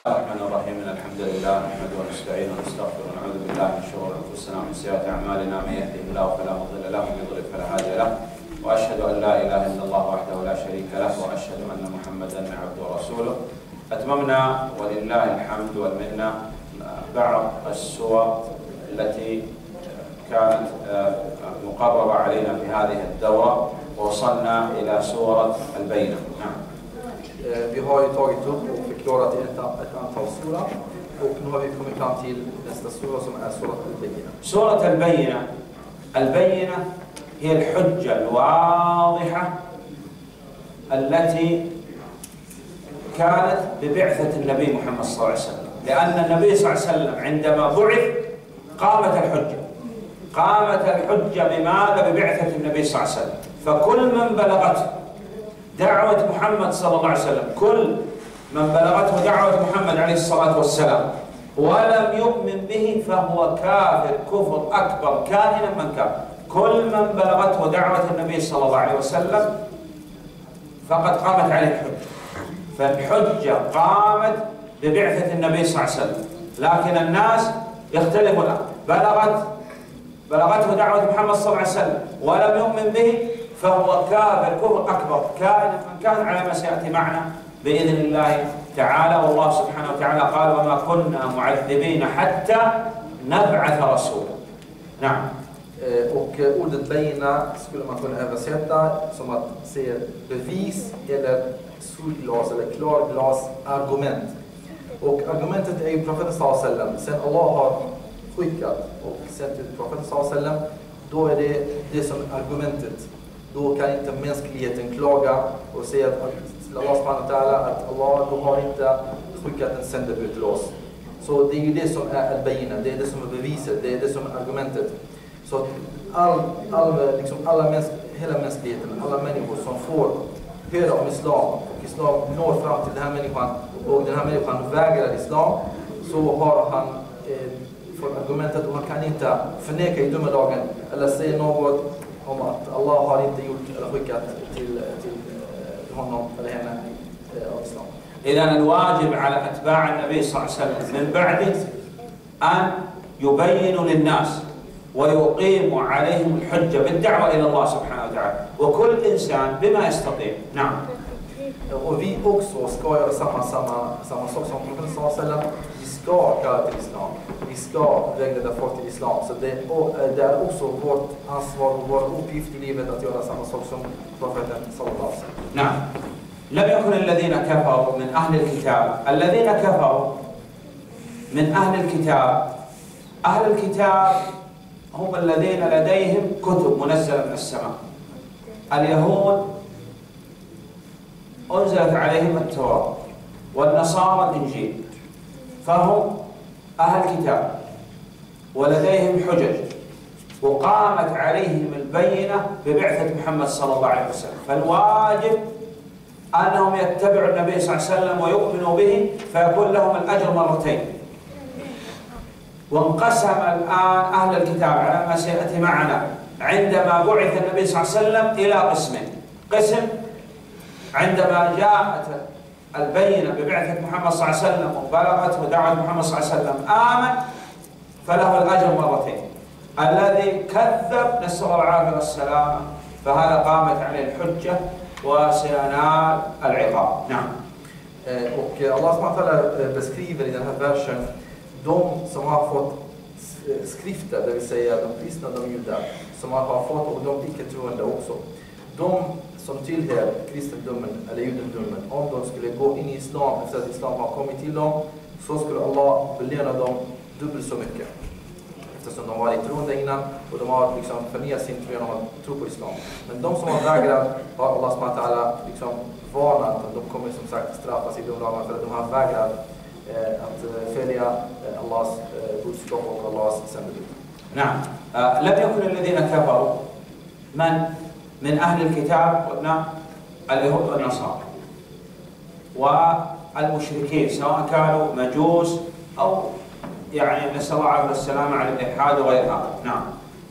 الرحمن الرحيم. الحمد لله نحمده ونستعينه ونستغفره ونعوذ بالله من شرور انفسنا ومن سيئات اعمالنا، من يهده الله فلا مضل له ومن يضلل فلا هادي له، واشهد ان لا اله الا الله وحده لا شريك له، واشهد ان محمدا عبده ورسوله. اتممنا ولله الحمد والمنه بعض السور التي كانت مقرره علينا في هذه الدوره، ووصلنا الى سوره البينه. نعم. Vi har ju tagit upp och förklarat ett antal sura, och nu har vi kommit fram till nästa sura som är Surat al-Bayyina. سورة البينة. البينة هي الحجة الواضحة التي كانت ببعثة النبي محمد صلى الله عليه وسلم، لأن النبي صلى الله عليه وسلم عندما بعث قامت الحجة. قامت الحجة بماذا؟ ببعثة النبي صلى الله عليه وسلم. فكل من بلغته دعوة محمد صلى الله عليه وسلم، كل من بلغته دعوة محمد عليه الصلاة والسلام ولم يؤمن به فهو كافر كفر أكبر كائنا من كان. كل من بلغته دعوة النبي صلى الله عليه وسلم فقد قامت عليه الحجة. فالحجة قامت ببعثة النبي صلى الله عليه وسلم، لكن الناس يختلفون. بلغته دعوة محمد صلى الله عليه وسلم ولم يؤمن به فهو كافر كفر أكبر كائنا من كان، على ما سيأتي معنا بإذن الله تعالى. والله سبحانه وتعالى قال: وما كنا معذبين حتى نبعث رسولا. نعم. Och ordet bayna skulle man kunna översätta som att se bevis eller solglas eller klarglas argument. Och argumentet är ju profeten sallallahu alaihi wasallam. Sen Allah har skickat och sänt ut profeten sallallahu alaihi wasallam, då är det som argumentet. Då kan inte mänskligheten klaga och säga till Allah subhanahu wa ta'ala att Allah, du har inte skickat en sändebud till oss. Så det är ju det som är al-bayna, det är det som är beviset, det är det som är argumentet. Så att hela mänskligheten, alla människor som får höra om islam och islam når fram till den här människan och den här människan vägrar islam, så har han fått argumentet, och han kan inte förneka i domedagen eller säga något om att Allah har inte gjort eller skickat till honom eller henne av islam. إذن الواجب على أتباع النبي صلى الله عليه وسلم من بعده أن يبينوا للناس ويقيموا عليهم الحجة بالدعوة إلى الله سبحانه وتعالى، وكل إنسان بما يستطيع. نعم. Och vi också ska göra samma sak som profeten sallallahu alaihi wasallam. Vi ska kalla till islam. Vi ska vägleda folk till islam. Så det är också vårt ansvar och vår uppgift i livet att göra samma sak som profeten sallallahu alaihi wasallam. نعم. لم يكن الذين كفروا من أهل الكتاب. الذين كفروا من أهل الكتاب هم الذين لديهم كتب منزلة من السماء. اليهود أنزلت عليهم التوراة، والنصارى الإنجيل، فهم أهل كتاب ولديهم حجج، وقامت عليهم البينة ببعثة محمد صلى الله عليه وسلم. فالواجب أنهم يتبعوا النبي صلى الله عليه وسلم ويؤمنوا به، فيكون لهم الأجر مرتين. وانقسم الآن أهل الكتاب على ما سيأتي معنا عندما بعث النبي صلى الله عليه وسلم إلى قسمين. قسم عندما جاءت البينة ببعثة محمد صلى الله عليه وسلم وبلغته دعوة محمد صلى الله عليه وسلم آمن فله الأجر مرتين. الذي كذب نسأل الله العافية والسلامة فهذا قامت عليه الحجة وسينال العقاب. نعم. Och Allah subhanahu wa ta'ala beskriver i den här versen de som har fått skrifter, det vill säga de kristna, de judar, som har fått, och de icke-troende också. De som tillhör kristendomen eller judendomen, om de skulle gå in i islam efter att islam har kommit till dem, så skulle Allah belöna dem dubbelt så mycket. Eftersom de var i troende innan och de har förnyat sin tro genom att tro på islam. Men de som har vägrat har Allah subhanahu wa ta'ala varnat att de kommer som sagt straffas i de dagarna för att de har vägrat att följa Allahs budskap och Allahs sändebud. نعم. لم يكن الذين كفروا من أهل الكتاب قلنا اليهود والنصارى والمشركين، سواء كانوا مجوس أو يعني نسأل الله العافية والسلامة على الإلحاد وغير هذا. نعم.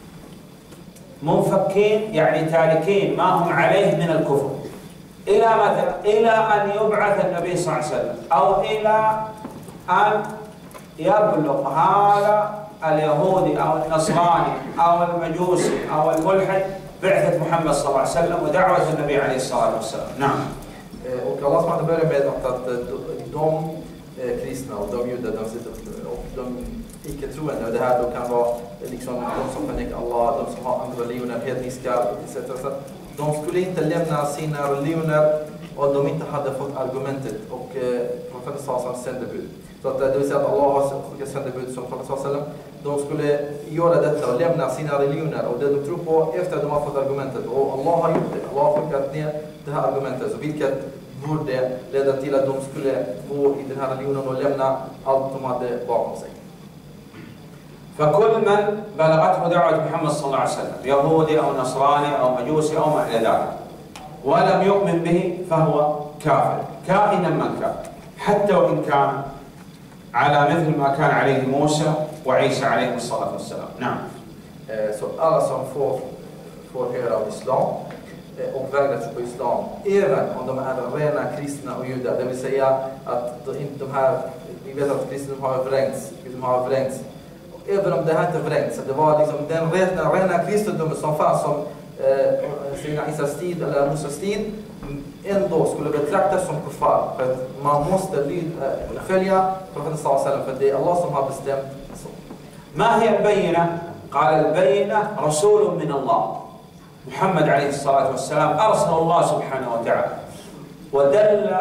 منفكين يعني تاركين ما هم عليه من الكفر إلى متى؟ إلى أن يبعث النبي صلى الله عليه وسلم أو إلى أن يبلغ هذا اليهودي أو النصراني أو المجوسي أو الملحد بعثة محمد صلى الله عليه وسلم ودعوة النبي عليه الصلاة والسلام. نعم. Och Allah SWT börjar med att de kristna och de judar och de icke-troende, och det här då kan vara liksom de som förnekar Allah, de som har andra religioner, hedniska etc. De skulle inte lämna sina religioner och de inte hade fått argumentet och profeten sa sändebud. Så att det vill säga att Allah har skickat sändebud som profeten sa, de skulle göra detta och lämna sina religioner och det de tror på efter att de har fått argumentet. Och Allah har gjort det. Allah har skickat ner det här argumentet, så vilket borde leda till att de skulle gå i den här religionen och lämna allt de hade bakom sig. فكل من بلغته دعوة محمد صلى الله عليه وسلم يهودي أو نصراني أو مجوسي أو ما إلى ذلك ولم يؤمن به فهو كافر كائنا من كان حتى وإن كان على مثل ما كان عليه موسى وعيسى عليه الصلاة والسلام. نعم. Så alla som får höra av islam och vägrar tro på islam, även om de är rena kristna och judar, det vill säga att de här, vi vet att kristna har vrängts, även om det här inte vrängts, det var liksom den rena kristendomen som fanns som sina Isas tid eller Musas tid, ändå skulle betraktas som kuffar, för att man måste följa profeten sallallahu alaihi wasallam, för det är Allah som har bestämt så. ما هي البينة؟ قال البينة رسول من الله. محمد عليه الصلاة والسلام أرسل الله سبحانه وتعالى ودل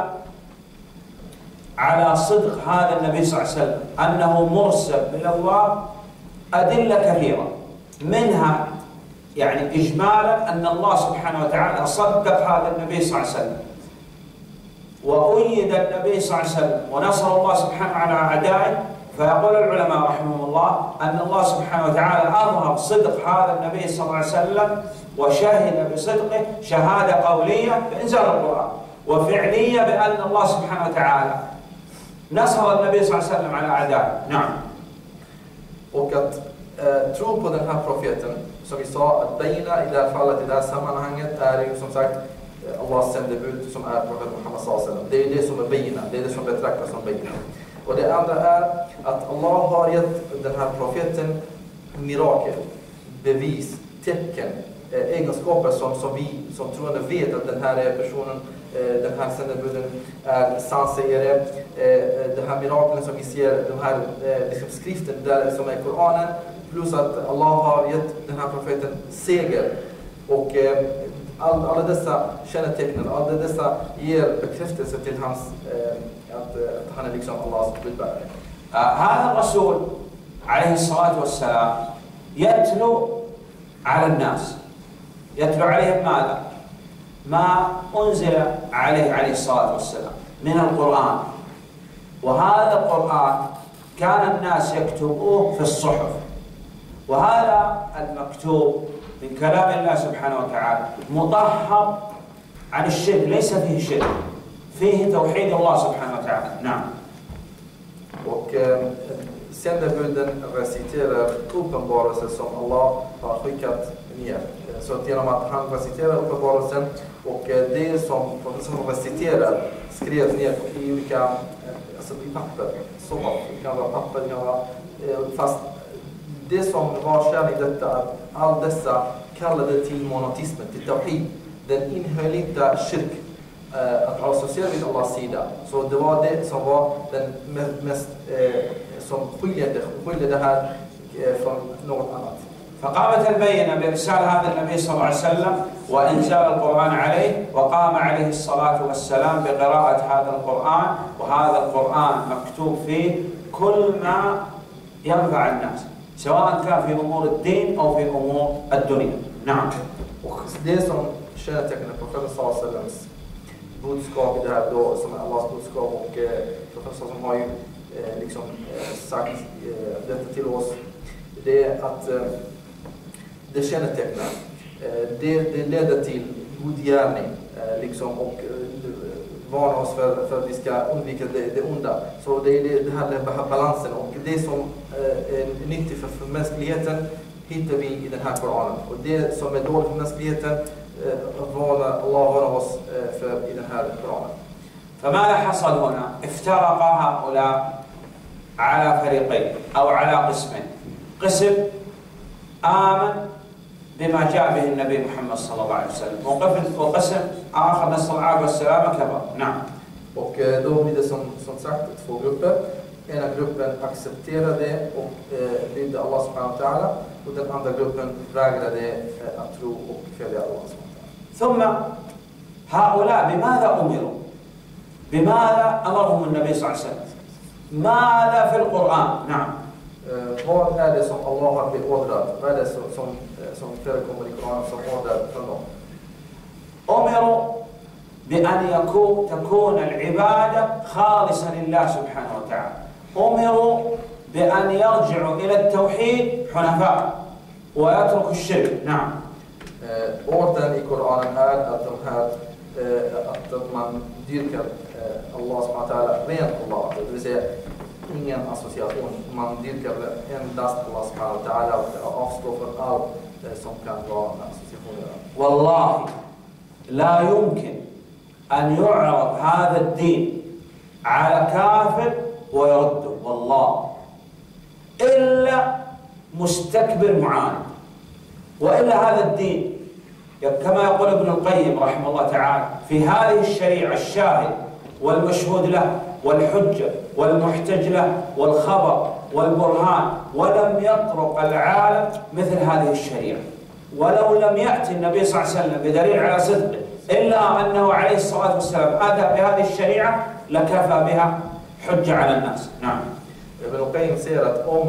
على صدق هذا النبي صلى الله عليه وسلم أنه مرسل من الله أدلة كثيرة، منها يعني إجمالا أن الله سبحانه وتعالى صدق هذا النبي صلى الله عليه وسلم وأيد النبي صلى الله عليه وسلم ونصر الله سبحانه على أعدائه. فيقول العلماء رحمهم الله أن الله سبحانه وتعالى أظهر صدق هذا النبي صلى الله عليه وسلم وشهد بصدقه شهادة قولية بإنزال القرآن وفعلية بأن الله سبحانه وتعالى نصر النبي صلى الله عليه وسلم على أعدائه. نعم. Och att tro på den här profeten, som vi sa, att bejna i det här fallet, i det här sammanhanget, är ju som sagt Allahs sändebud som är profeten Muhammad sallallahu alaihi wasallam. Det är det som är bejna, det är det som betraktas som bejna. Och det andra är att Allah har gett den här profeten mirakel, bevis, tecken, egenskaper som vi som troende vet att den här personen, den här sändebuden är sannsägare. Den här miraklen som vi ser, den här liksom skriften där som är Koranen, plus att Allah har gett den här profeten seger. Och alla dessa kännetecken, alla dessa ger bekräftelse till hans att han är liksom Allahs budbärare. هذا الرسول عليه الصلاة والسلام يتلو على الناس، يتلو عليهم ماذا؟ ما أنزل عليه الصلاة والسلام من القرآن. وهذا القرآن كان الناس يكتبوه في الصحف، وهذا المكتوب من كلام الله سبحانه وتعالى مطهر عن الشرك، ليس فيه شرك، فيه توحيد الله سبحانه وتعالى. نعم. Och sändebuden reciterar uppenbarelsen som Allah har skickat ner. Så att genom att han reciterar uppenbarelsen och det som profeten reciterar skrevs ner i olika, alltså i papper, så det kan vara papper, det kan vara, fast det som var kärn i detta, att all dessa kallade till monotismen, till tawhid, den innehöll inte kyrk, att associera vid Allahs sida. Så det var det som var den mest som skiljer det här från något annat. فقامت البينة بإرسال هذا النبي صلى الله عليه وسلم وإنزال القرآن عليه، وقام عليه الصلاة والسلام بقراءة هذا القرآن، وهذا القرآن مكتوب فيه كل ما ينفع الناس سواء كان في أمور الدين أو في أمور الدنيا. نعم. Och det som kännetecknar profeten sallallahu alaihi wasallams budskap i det här då, som är Allahs budskap, och profeten som har ju liksom sagt detta till oss, det är att det kännetecknar, det leder till god gärning liksom, och varnar oss för att vi ska undvika det onda. Så det är det här balansen, och det som är nyttigt för mänskligheten hittar vi i den här Koranen, och det som är dåligt för mänskligheten Allah varnar oss för i den här Koranen. فماذا حصل هنا؟ افترق هؤلاء على فريقين أو على قسمين. قسم آمن بما جاء به النبي محمد صلى الله عليه وسلم، وقسم آخر نسأل الله العافية والسلامة كفر. نعم. Och då blir det som sagt två grupper. Ena gruppen accepterade och lydde Allah subhanahu wa ta'ala, och den andra gruppen vägrade att tro och följa Allah subhanahu wa ta'ala. ثم هؤلاء بماذا أمروا؟ بماذا أمرهم النبي صلى الله عليه وسلم؟ ماذا في القرآن؟ نعم. Vad är det som Allah har beordrat? Vad är det som förekommer i Koranen som order från dem? أمروا بأن تكون العبادة خالصة لله سبحانه وتعالى. أمروا بأن يرجعوا إلى التوحيد حنفاء ويتركوا الشرك. نعم. Orden i Koranen är att man dyrkar Allah subhanahu wa ta'ala rent Allah, det vill säga ingen association. Man dyrkar endast Allah subhanahu wa ta'ala och avstår från allt som kan vara associationer. والله لا يمكن أن يعرض هذا الدين على كافر ويرده والله إلا مستكبر معاند. وإلا هذا الدين كما يقول ابن القيم رحمه الله تعالى في هذه الشريعة الشاهد والمشهود له والحجة والمحتج له والخبر والبرهان، ولم يطرق العالم مثل هذه الشريعة. ولو لم يأتي النبي صلى الله عليه وسلم بدليل على صدقه إلا أنه عليه الصلاة والسلام أتى بهذه الشريعة لكفى بها حجة على الناس. نعم. Ibn Qayyim säger att om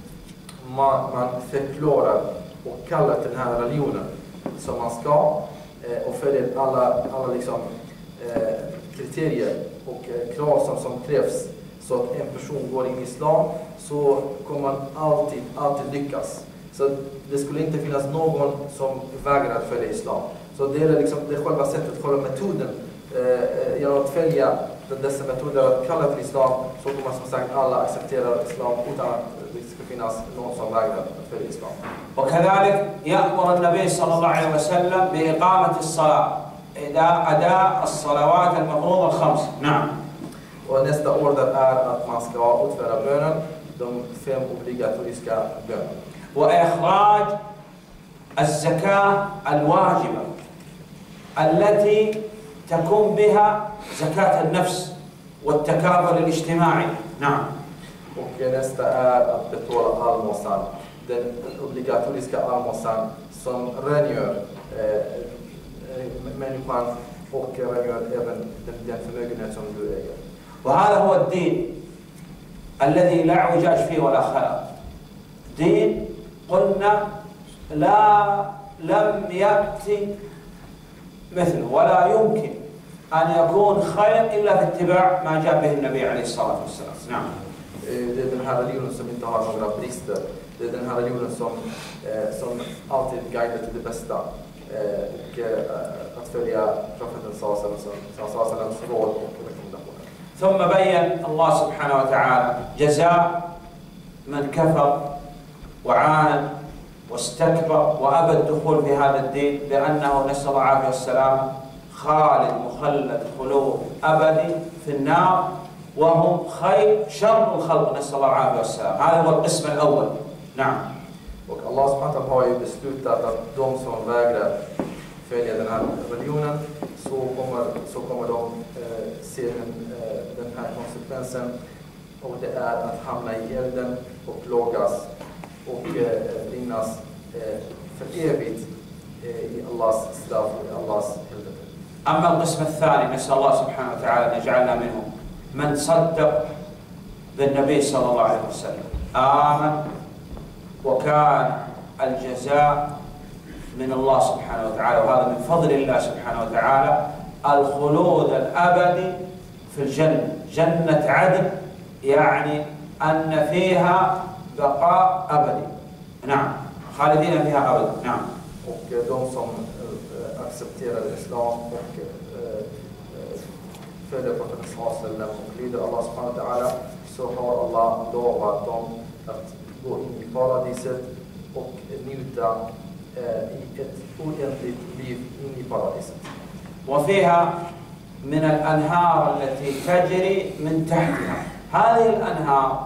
man förklarar och kallar till den här religionen som man ska och följer alla liksom, kriterier och krav som krävs så att en person går in i islam, så kommer man alltid lyckas. Så det skulle inte finnas någon som vägrar att följa islam. Så det är liksom det själva sättet, själva metoden. Genom att följa dessa metoder att kalla till islam, så kommer man som sagt alla acceptera islam utan att det ska finnas någon som vägrar att följa islam. وكذلك يأمر النبي صلى الله عليه وسلم بإقامة الصلاة، أداء الصلوات المفروضة الخمس. نعم. Och nästa order är att man ska utföra bönen, de 5 obligatoriska bönerna. وإخراج الزكاة الواجبة التي تكون بها زكاة النفس والتكافل الاجتماعي. نعم. Och nästa är att betala allmosan, den obligatoriska allmosan som rengör människan och rengör även den förmögenhet som du äger. وهذا هو الدين الذي لا اعوجاج فيه ولا خلاف. دين قلنا لم يأتي مثله ولا يمكن أن يكون خير إلا في اتباع ما جاء به النبي عليه الصلاة والسلام. نعم. Det är den här religionen som inte har några brister. Det är den här religionen som alltid guidar till det bästa. Och att följa profeten sallallahu råd och rekommendationer. ثم بين الله سبحانه وتعالى جزاء من كفر وعاند واستكبر وأبى الدخول في هذا الدين، لأنه نسأل الله العافية والسلام خالد مخلد خلود أبدي في النار، وهم شر الخلق نسأل الله العافية والسلام. هذا هو القسم الأول. نعم. Och Allah subhanahu wa ta'ala har ju beslutat att de som vägrar följa den här religionen, så kommer de se den här konsekvensen, och det är att hamna i elden och plågas och finnas för evigt i Allahs straff och i Allahs helvete. أما القسم الثاني نسأل الله سبحانه وتعالى أن يجعلنا منهم من صدق بالنبي صلى الله عليه وسلم، آمن وكان الجزاء من الله سبحانه وتعالى، وهذا من فضل الله سبحانه وتعالى الخلود الأبدي في الجنة، جنة عدن، يعني أن فيها بقاء أبدي. نعم. خالدين فيها أبدا. نعم. Och de som accepterar islam och följer profeten sallallahu och lyder Allah subhanahu wa ta'ala, så har Allah lovat dem att gå in i paradiset och njuta i ett oändligt liv in i paradiset. وفيها من الأنهار التي تجري من تحتها. هذه الأنهار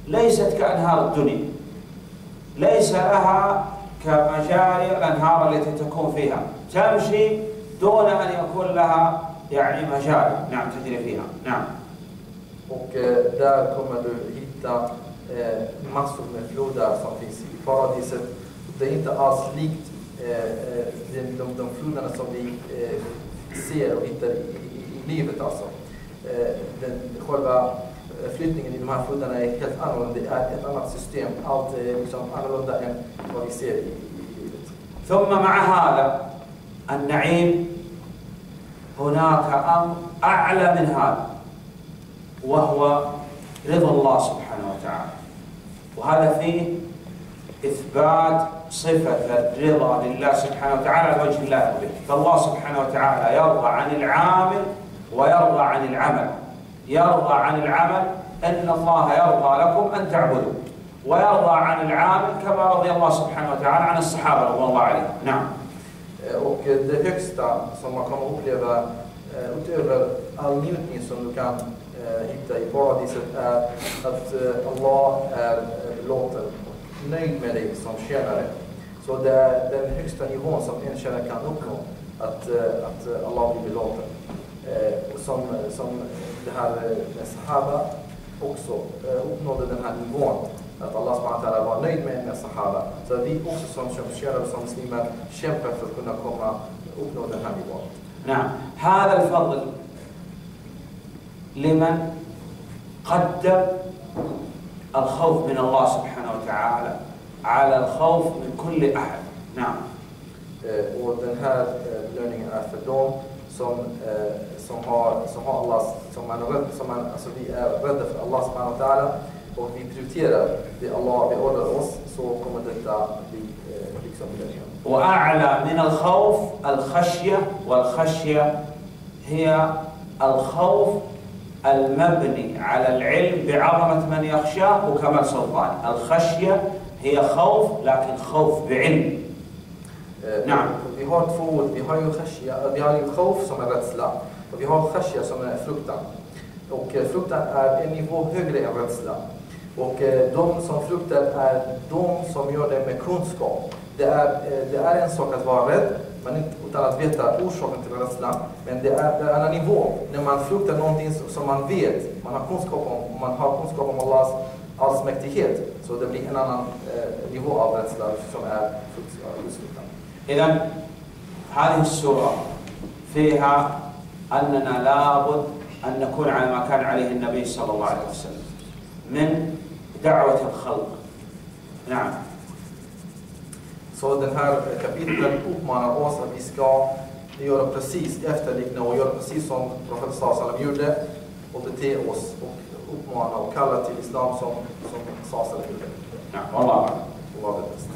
ليست كأنهار الدنيا، ليس لها كمجاري الأنهار التي تكون فيها، تمشي دون أن يكون لها يعني مجاري نعم تجري فيها. نعم. Och där kommer du hitta massor med floder som finns i paradiset. Det är inte alls likt de floderna som vi ser och hittar i livet alltså. Själva flyttningen i de här floderna är helt annorlunda, det är ett annat system. Allt är liksom annorlunda än vad vi ser i livet. ثم مع هذا النعيم هناك أمر أعلى من هذا، وهو رضا الله سبحانه وتعالى، وهذا فيه إثبات صفة الرضا لله سبحانه وتعالى على وجه الله به. فالله سبحانه وتعالى يرضى عن العامل ويرضى عن العمل. يرضى عن العمل أن الله يرضى لكم أن تعبدوا، ويرضى عن العامل كما رضي الله سبحانه وتعالى عن الصحابة رضي الله عليهم. نعم. Och det högsta som man kan uppleva utöver all njutning som du kan hitta i paradiset är att Allah är belåten och nöjd med dig som tjänare. Så det är den högsta nivån som en tjänare kan uppnå, att Allah blir belåten. Som det här med Sahaba också uppnådde den här nivån, att Allah subhanahu wa ta'ala var nöjd med Sahaba. Så vi också som tjänare och som muslimer kämpar för att kunna uppnå den här nivån. نعم. هذا الفضل لمن قدم الخوف من الله سبحانه وتعالى على الخوف من كل أحد. نعم. Och den här belöningen är för dem som har Allah, alltså vi är rädda för Allah subhanahu wa ta'ala och vi prioriterar det Allah beordrar oss, så kommer detta bli liksom belöningen. وأعلى من الخوف الخشية، والخشية هي الخوف المبني على العلم بعظمة من يخشاه وكمال سلطانه. الخشية هي خوف لكن خوف بعلم. نعم. Vi har två ord. Vi har ju khashya, vi har ju khawf som är rädsla, och vi har khashya som är fruktan. Och fruktan är en nivå högre än rädsla. Och de som fruktar är de som gör det med kunskap. Det är en sak att vara rädd, men inte utan att veta orsaken till rädslan. Men det är en annan nivå. När man fruktar någonting som man vet, man har kunskap om Allahs allsmäktighet, så det blir en annan nivå av rädsla som är fruktan. إذن هذه السورة فيها أننا لابد أن نكون على ما كان عليه النبي صلى الله عليه وسلم من دعوة الخلق. نعم. Så den här kapitlen uppmanar oss att vi ska göra precis efterlikna och göra precis som profeten sallallahu gjorde och bete oss och uppmana och kalla till islam som sallallahu gjorde. Ja, Allah. Allah är bäst.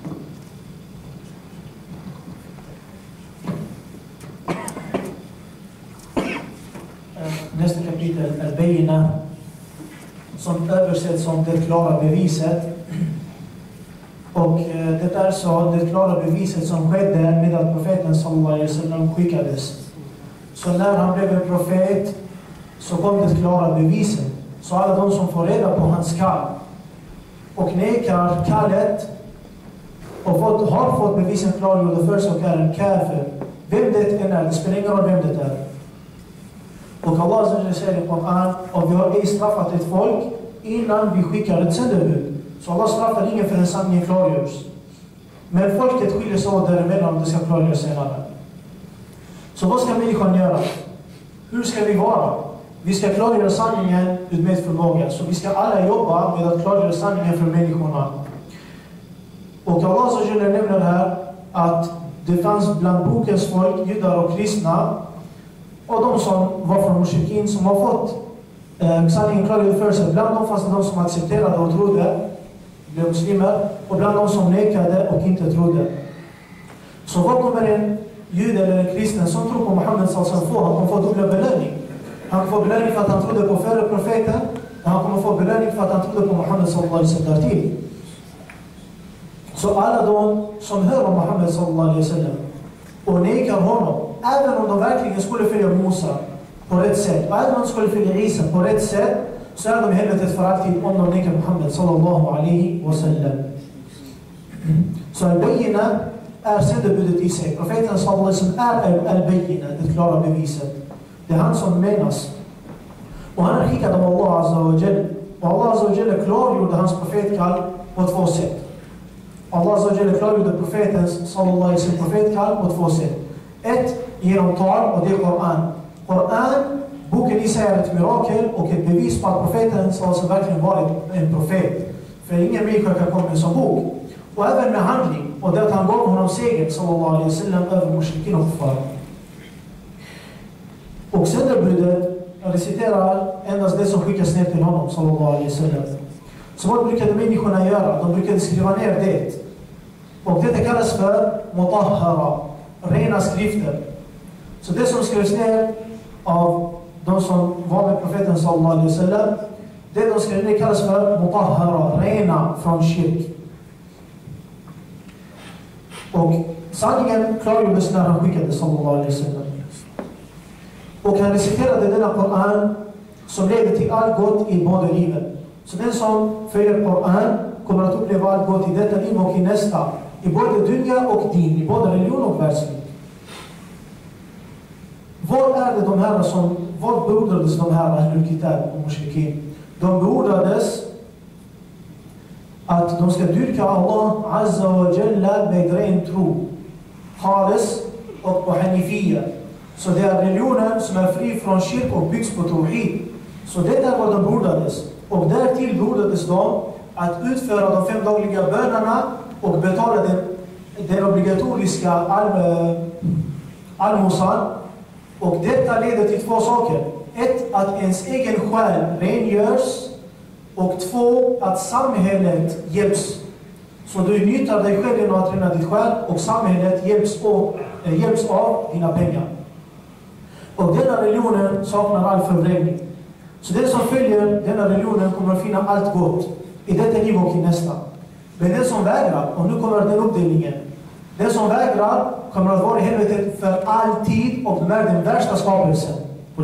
Nästa kapitel är Bayina, som översätts som det klara beviset. Och det är så det klara beviset som skedde med att profeten sallallahu alaihi wasallam skickades. Så när han blev en profet så kom det klara beviset. Så alla de som får reda på hans kall och nekar kallet och har fått bevisen klargjorda för så är en kafir. Vem det än är, det spelar ingen roll vem det är. Och Allah säger i Koran, och vi har ej straffat ett folk innan vi skickar ett sändebud. Så Allah straffar ingen för en sanning klargörs. Men folket skiljer sig åt däremellan om det ska klargöras senare. Så vad ska människan göra? Hur ska vi vara? Vi ska klargöra sanningen utmed förmåga. Så vi ska alla jobba med att klargöra sanningen för människorna. Och Allah nämner här att det fanns bland bokens folk, judar och kristna, och de som var från mushrikin som har fått sanningen klargjord för sig. Bland dem fanns det de som accepterade och trodde, blev muslimer, och bland dem som nekade och inte trodde. Så vad kommer en jude eller en kristen som tror på Muhammed sallallahu få? Han kommer få dubbla belöning. Han kommer få belöning för att han trodde på förre profeten, och han kommer få belöning för att han trodde på Muhammed sallallahu till. Så alla de som hör om Muhammed sallallahu och nekar honom, även om de verkligen skulle följa Musa på rätt sätt, även om de skulle följa Isa på rätt sätt, så är de i helvetet för alltid om de nekar Muhammed sallallahu alaihi wasallam. Så al-Bayyina är sändebudet i sig. Profeten sallallahu alaihi wasallam är al-Bayyina, det klara beviset. Det är han som menas. Och han är skickad av Allah azza wa jalla. Och Allah azza wa jalla klargjorde hans profetkall på två sätt. Allah azza wa jalla klargjorde profetens sallallahu alaihi wasallam profetkall på två sätt. Ett, genom tal, och det är Koran. Koran, boken i sig är ett mirakel och ett bevis på att profeten sallallahu verkligen varit en profet. För ingen människa kan komma med som bok. Och även med handling. Och det att han gav honom seger sallallahu alaihi wasallam över mushrikin och kuffar. Och sänderbudet, jag reciterar endast det som skickas ner till honom sallallahu alaihi wasallam. Så vad brukade människorna göra? De brukade skriva ner det. Och detta kallas för mutahhara, rena skrifter. Så det som skrevs ner av de som var med profeten sallallahu alaihi wasallam, det de skrev ner kallas för mutahhara, rena från kyrk. Och sanningen klargjordes när han skickade sallallahu alaihi wasallam. Och han reciterade denna Koran som leder till allt gott i både livet. Så den som följer Koran kommer att uppleva allt gott i detta liv och i nästa. I både dunya och din, i både religion och världsliv. Vad är det de här som, vad beordrades de här Ahlul Kitab och Mushrikin? De beordrades att de ska dyrka Allah Azza wa Jalla med ren tro. Khalis och på Hanifiyya. Så det är religionen som är fri från kyrk och byggs på tawhid. Så det är vad de beordrades. Och därtill beordrades de att utföra de 5 dagliga bönerna och betala den obligatoriska almosan. Och detta leder till 2 saker. 1. Att ens egen själ rengörs. Och 2. Att samhället hjälps. Så du nyttar dig själv genom att rena ditt själ och samhället hjälps av dina pengar. Och denna religionen saknar all förvrängning. Så den som följer denna religionen kommer att finna allt gott i detta liv och i nästa. Men den som vägrar, och nu kommer den uppdelningen. Den som vägrar kommer att vara i helvetet för alltid och de är den värsta skapelsen.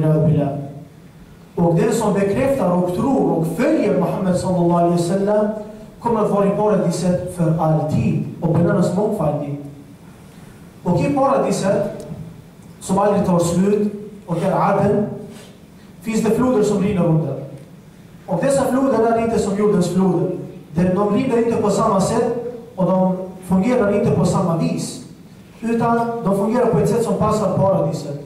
Och den som bekräftar och tror och följer Muhammed sallallahu alaihi wasallam kommer att vara i paradiset för alltid och belönas mångfaldigt. Och i paradiset, som aldrig tar slut, och är Aden, finns det floder som rinner under. Och dessa floder är inte som jordens floder. De rinner inte på samma sätt och de fungerar inte på samma vis. Utan de fungerar på ett sätt som passar paradiset.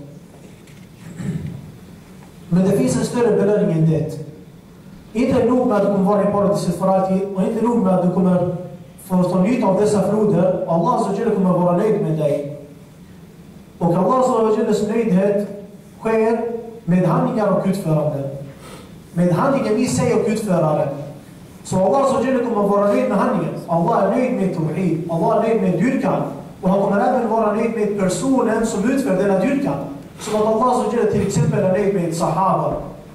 Men det finns en större belöning än det. Inte nog med att du kommer vara i paradiset för alltid, och inte nog med att du kommer få ta nytta av dessa floder. Allah Azza wa Jalla kommer vara nöjd med dig. Och Allah Azza wa Jallas nöjdhet sker med handlingar och utförande. Med handlingen i sig och utförare. Så Allah Azza wa Jalla kommer vara nöjd med handlingen. Allah är nöjd med tawhid. Allah är nöjd med dyrkan. Och han kommer även vara nöjd med personen som utför denna dyrkan. Som att Allah Azza wa Jalla till exempel är nöjd med sahaba.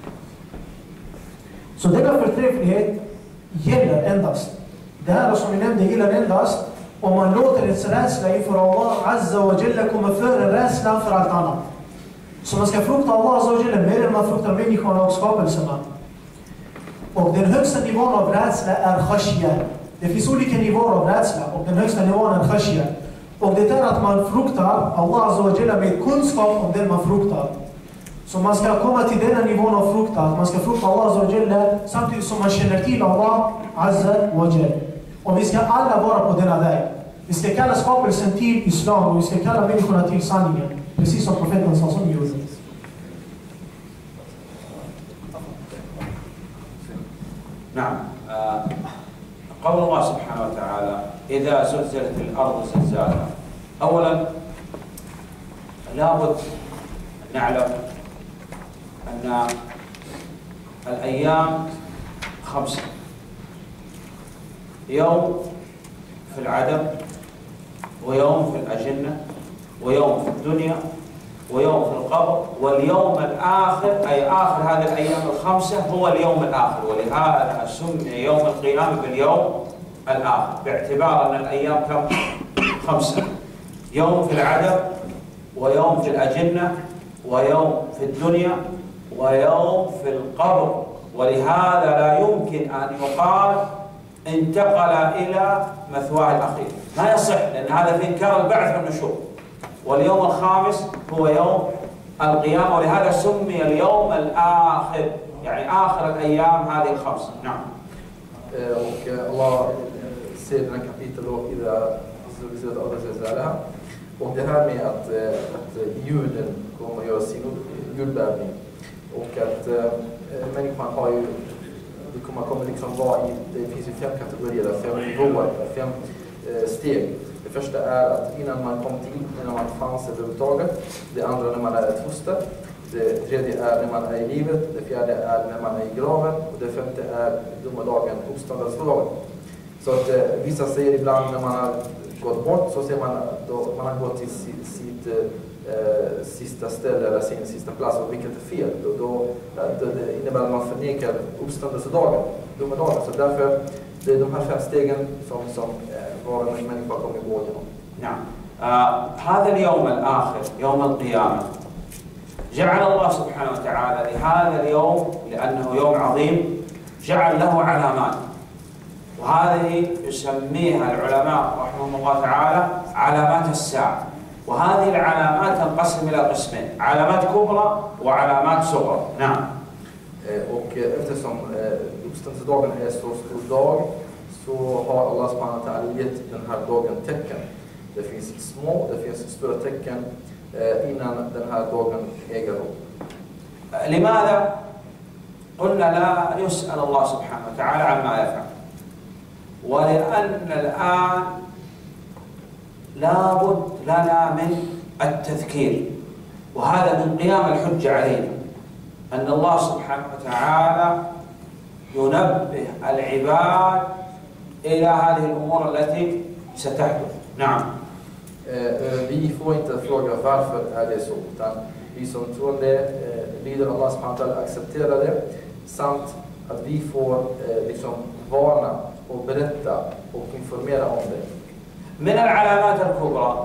Så denna förträfflighet gäller endast. Det här som vi nämnde gäller endast om man låter ens rädsla inför Allah Azza wa Jalla komma före rädslan för allt annat. Så man ska frukta Allah Azza wa Jalla mer än man fruktar människorna och skapelserna. Och den högsta nivån av rädsla är khashya. Det finns olika nivåer av rädsla och den högsta nivån är khashya. Och det är att man fruktar Allah Azza wa Jalla med kunskap om den man fruktar. Så man ska komma till denna nivån av frukta. Att man ska frukta Allah Azza wa Jalla samtidigt som man känner till Allah Azza wa Jalla. Och vi ska alla vara på denna väg. Vi ska kalla skapelsen till Islam och vi ska kalla människorna till sanningen. Precis som profeten sa som gjorde. نعم قول الله سبحانه وتعالى إذا زلزلت الأرض زلزالها. أولا لابد أن نعلم أن الأيام 5. يوم في العدم ويوم في الأجنة ويوم في الدنيا ويوم في القبر واليوم الآخر أي آخر هذه الأيام 5 هو اليوم الآخر ولهذا سمي يوم القيامة باليوم الآخر باعتبار أن الأيام كم 5 يوم في العدم ويوم في الأجنة ويوم في الدنيا ويوم في القبر ولهذا لا يمكن أن يقال انتقل إلى مثواه الأخير، ما يصح، لأن هذا في إنكار البعث والنشور. واليوم الخامس هو يوم القيامة، ولهذا سمي اليوم الآخر، يعني آخر الأيام هذه الخمس. نعم. Och Allah ser den här kapitel då i det här. Och det här med att juden kommer att göra sin jordbävning. Och att människan har ju, det kommer liksom vara i, det finns ju 5 kategorier, 5 nivåer, 5 steg. Det första är att innan man kom till, när man fanns överhuvudtaget. Det andra när man är ett foster. Det tredje är när man är i livet. Det fjärde är när man är i graven. Och det femte är domardagen, uppståndelsedagen. Så att vissa säger ibland när man har gått bort, så ser man då man har gått till sitt sista ställe eller sin sista plats, och vilket är fel. Det innebär att man förnekar uppståndelsedagen, domardagen. Så därför det är de här 5 stegen som var en människa kommer gå igenom. نعم. هذا اليوم الآخر يوم القيامة جعل الله سبحانه وتعالى لهذا اليوم، لأنه يوم عظيم، جعل له علامات، وهذه يسميها العلماء رحمهم الله تعالى علامات الساعة. وهذه العلامات تنقسم إلى قسمين، علامات كبرى وعلامات صغرى. نعم. Och eftersom uppståndelsedagen är så stor dag, så har Allah subhanahu wa ta'ala gett den här dagen tecken. Det finns små, det finns stora tecken innan den här dagen äger rum. لماذا؟ قلنا لا يسأل الله سبحانه وتعالى عما يفعل، ولأن الآن لابد لنا من التذكير، وهذا من قيام الحجة علينا، أن الله سبحانه وتعالى ينبه العباد إلى هذه الأمور التي ستحدث. نعم. Vi får inte fråga varför är det så, utan vi som tror det lyder Allah subhanahu wa ta'ala, accepterar det, samt att vi får liksom varna och berätta och informera om det. من العلامات الكبرى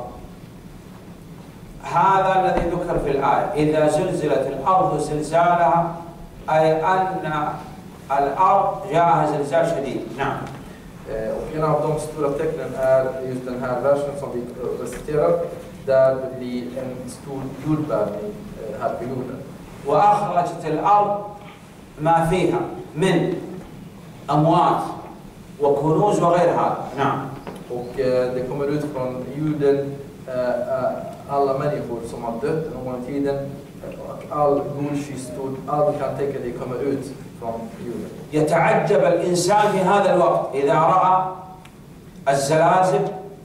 هذا الذي ذكر في الآية: إذا زلزلت الأرض زلزالها، أي أن الأرض جاءها زلزال شديد. نعم. Och en av de stora tecknen är just den här versen som vi reciterar, där det blir en stor jordbävning här på jorden. وأخرجت الأرض ما فيها من أموات وكنوز وغير هذا. نعم. Och det kommer ut från jorden alla människor som har dött någon gång i tiden, och all guldkistor, allt kan tänka dig kommer ut från jorden. يتعجب الإنسان في هذا الوقت إذا رأى الزلازل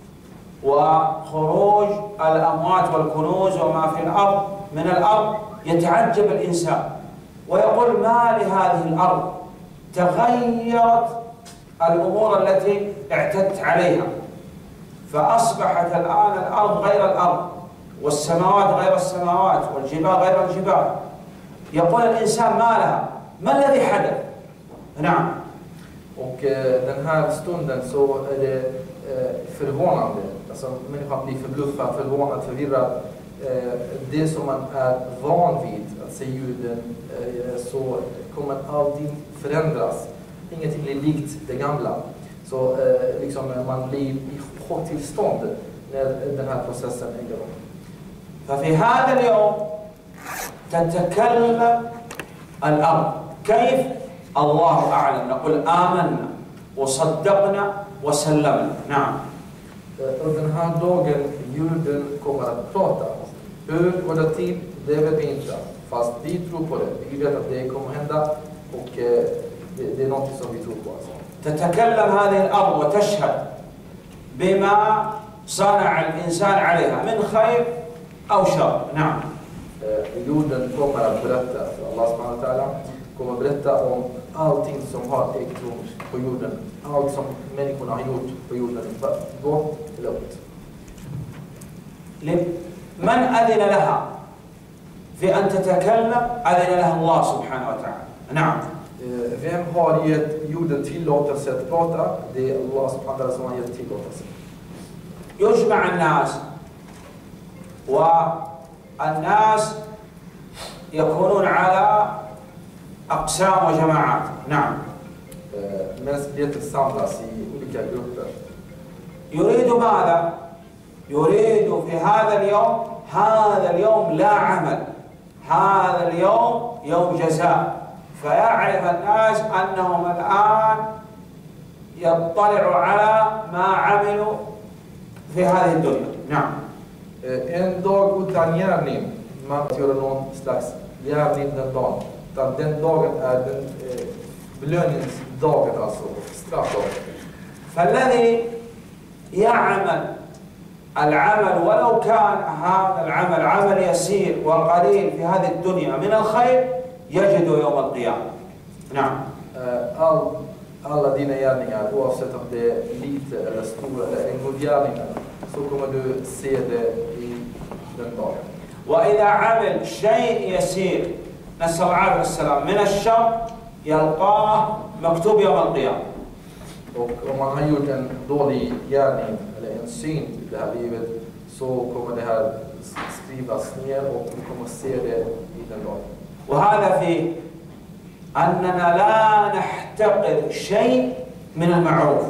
وخروج الأموات والكنوز وما في الأرض من الأرض. يتعجب الإنسان ويقول: ما لهذه الأرض؟ تغيرت الأمور التي اعتدت عليها، فأصبحت الآن الأرض غير الأرض، والسماوات غير السماوات، والجبال غير الجبال. يقول الإنسان: ما لها؟ ما الذي حدث؟ نعم. Och den här stunden så är det förvånande. Alltså människan blir förbluffad, förvånad, förvirrad. Det som man är van vid att se ljuden, så kommer allting förändras. Ingenting blir likt det gamla. Så liksom man blir i chocktillstånd när den här processen äger rum. ففي هذا اليوم تتكلم الأرض. كيف؟ الله أعلم. نقول آمنا وصدقنا وسلمنا. نعم. Och den här dagen jorden kommer att prata. Hur går det till? Det vet vi inte. Fast vi tror på det. Vi vet att det kommer hända, och det är något som vi tror på. Alltså. تتكلم هذه الأرض وتشهد بما صنع الإنسان عليها من خير أو شر. نعم. Jorden kommer att berätta, för Allah subhanahu wa ta'ala kommer att berätta om allting som har ägt rum på jorden. Allt som människorna har gjort på jorden, gott eller ont. من أذن لها في أن تتكلم؟ أذن لها الله سبحانه وتعالى. نعم. Vem har gett jorden tillåtelse att prata? Det är Allah subhanahu wa ta'ala som har gett tillåtelse. يجمع الناس، والناس يكونون على أقسام وجماعات. نعم. Mänskligheten samlas i olika grupper. يريد ماذا؟ يريد في هذا اليوم لا عمل، هذا اليوم يوم جزاء، فيعرف الناس أنهم الآن يطلعوا على ما عملوا في هذه الدنيا. نعم. En dag utan gärning, man gör någon slags gärning den dagen. Den dagen är den belöningsdagen, alltså straffdagen. فالذي يعمل العمل ولو كان هذا العمل عمل يسير وقليل في هذه الدنيا من الخير يجد يوم القيامة. نعم. Alla dina gärningar, oavsett om det är lite eller stora eller en god gärning, så kommer du se det i den dagen. وإذا عمل شيء يسير نسأل الله السلام من الشر يلقاه مكتوب يوم القيامة. Och om man har gjort en dålig gärning eller en synd i det här livet, så kommer det här skrivas ner och du kommer se det i den dagen. وهذا في أننا لا نحتقر شيء من المعروف،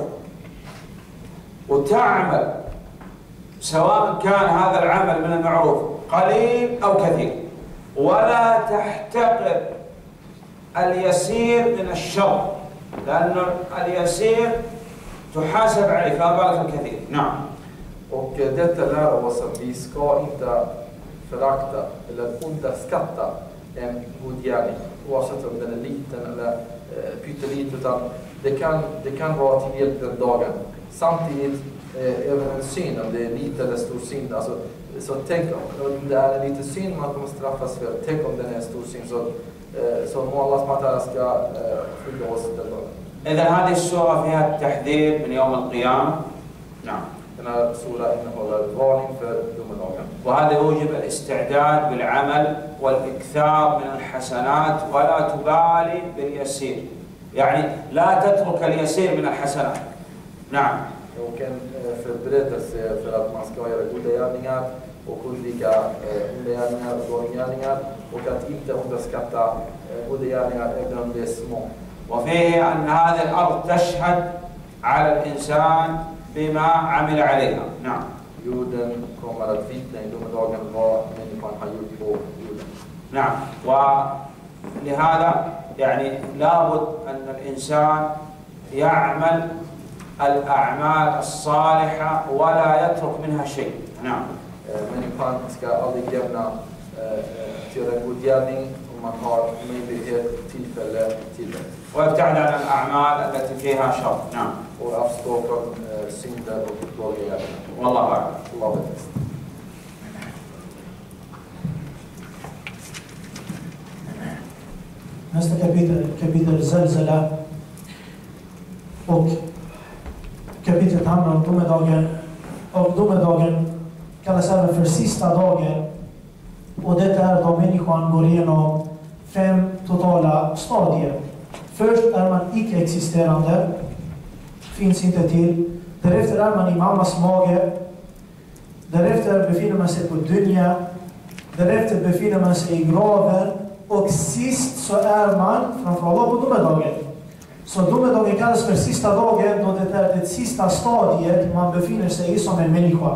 وتعمل سواء كان هذا العمل من المعروف قليل أو كثير، ولا تحتقر اليسير من الشر، لأن اليسير تحاسب عليه فما بالك الكثير. نعم. Och detta lär oss att vi ska inte förakta eller underskatta en god gärning, oavsett om den är liten eller pytteliten, utan det kan vara till hjälp den dagen. Samtidigt även en synd, om det är liten eller stor synd, alltså, så tänk om det är en liten synd man kommer straffas för, tänk om den är en stor synd, så må Allah SWT ska skydda oss den dagen. إذا هذه السورة فيها التحذير من يوم القيامة. نعم. Den här sura innehåller varning för domedagen. وهذا يوجب الاستعداد بالعمل والإكثار من الحسنات ولا تبالي باليسير، يعني لا تترك اليسير من الحسنات. نعم. Och en förberedelse för att man ska göra goda gärningar och undvika onda gärningar och dåliga gärningar, och att inte underskatta goda gärningar även om det är små. وفيه أن هذه الأرض تشهد على الإنسان بما عمل عليها. نعم. Jorden kommer att vittna i domedagen vad människan har gjort på jorden. نعم. ولهذا يعني لابد أن الإنسان يعمل الأعمال الصالحة ولا يترك منها شيء. نعم. Människan ska aldrig lämna att göra en god gärning om man har möjlighet, tillfälle till det. ويبتعد عن الأعمال التي فيها شر. نعم. Och avstå från synder och dåliga gärningar. والله أعلم. Allah vet bäst. Nästa kapitel Zalzala, och kapitlet handlar om domedagen, och domedagen kallas även för sista dagen, och detta är då människan går igenom 5 totala stadier. Först är man icke-existerande, finns inte till. Därefter är man i mammas mage. Därefter befinner man sig på dunya. Därefter befinner man sig i graven. Och sist så är man framför Allah på domedagen. Så domedagen kallas för sista dagen, då det är det sista stadiet man befinner sig i som en människa.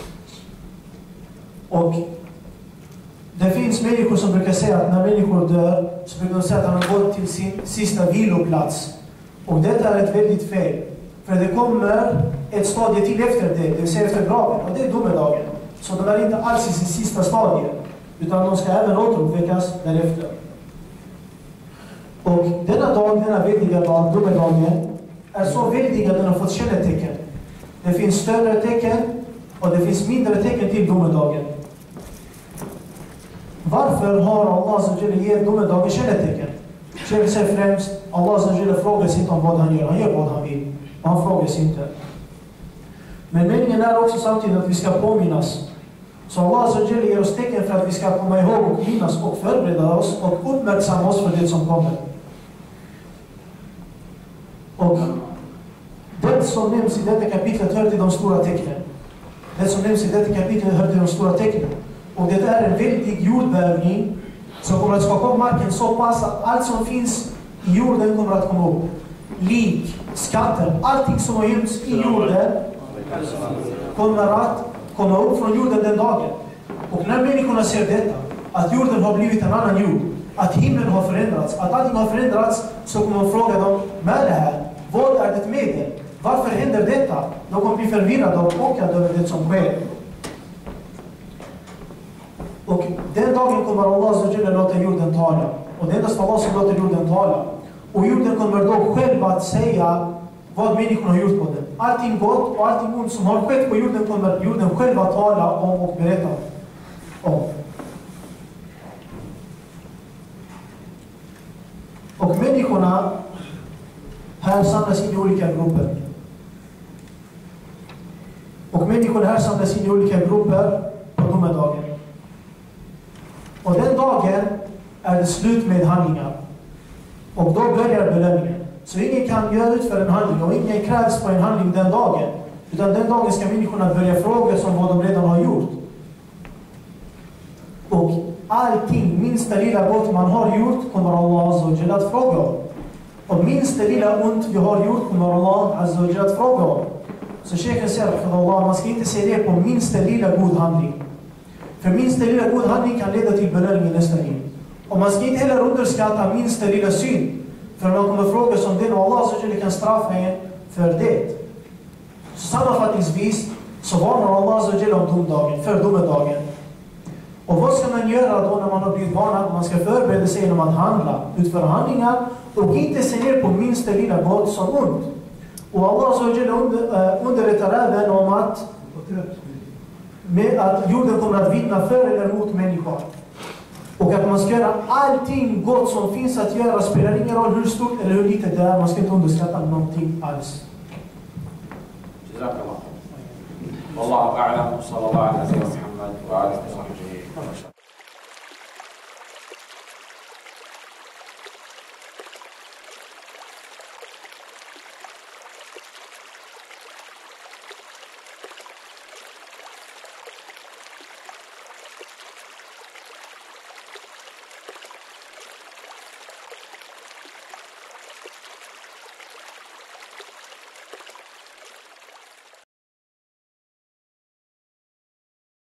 Och det finns människor som brukar säga att när människor dör så brukar de säga att de har gått till sin sista viloplats. Och detta är ett väldigt fel. För det kommer ett stadie till efter det vill säga efter graven, och det är domedagen. Så de är inte alls i sin sista stadie, utan de ska även återuppväckas därefter. Och denna dag, denna väldiga dag, domedagen, är så väldig att den har fått kännetecken. Det finns större tecken och det finns mindre tecken till domedagen. Varför har Allah Azza gett domedagen kännetecken? Själv säger främst, Allah Azza frågar sig inte om vad han gör. Han gör vad han vill. Och han frågar sig inte. Men meningen är också samtidigt att vi ska påminnas. Så Allah Azza ger oss tecken för att vi ska komma ihåg och minnas och förbereda oss och uppmärksamma oss för det som kommer. Och det som nämns i detta kapitlet hör till de stora tecknen. Det som nämns i detta kapitlet hör till de stora tecknen. Och det är en väldig jordbävning så kommer att skaka upp marken så pass att allt som finns i jorden kommer att komma upp. Lik, skatter, allting som har gömts i jorden kommer att komma upp från jorden den dagen. Och när människorna ser detta, att jorden har blivit en annan jord, att himlen har förändrats, att allting har förändrats, så kommer man fråga dem, vad är det här? Vad är det medel? Varför händer detta? De kommer bli förvirrade och chockade över det som sker. Och den dagen kommer Allah att låta jorden tala. Och det är endast Allah som låter jorden tala. Och jorden kommer då själv att säga vad människorna har gjort på den. Allting gott och allting ont som har skett på jorden kommer jorden själv att tala om och berätta om. Och människorna här samlas in i olika grupper. Och människorna här samlas in i olika grupper på domedagen. Och den dagen är det slut med handlingar. Och då börjar belöningen. Så ingen kan göra ut för en handling och ingen krävs på en handling den dagen. Utan den dagen ska människorna börja fråga som vad de redan har gjort. Och allting, minsta lilla gott man har gjort, kommer Allah att fråga om. Och minsta lilla ont vi har gjort, kommer Allah att fråga om. Så Sheikhen säger för Allah, man ska inte se det på minsta lilla god handling. För minsta lilla god handling kan leda till belöning i nästa liv. Och man ska inte heller underskatta minsta lilla synd. För man kommer fråga som den och Allah kan straffa en för det. Så sammanfattningsvis så varnar Allah om domdagen, för domedagen. Och vad ska man göra då när man har blivit varnad? Man ska förbereda sig genom att handla, utföra handlingar och inte se ner på minsta lilla gott som ont. Och Allah underrättar även om att jorden kommer att vittna för eller mot människan. Och att man ska göra allting gott som finns att göra, spelar ingen roll hur stort eller hur litet det är. Man ska inte underskatta någonting alls. Jazakallah. Wallahu a'lam. Sallallahu alaihi wa sallam.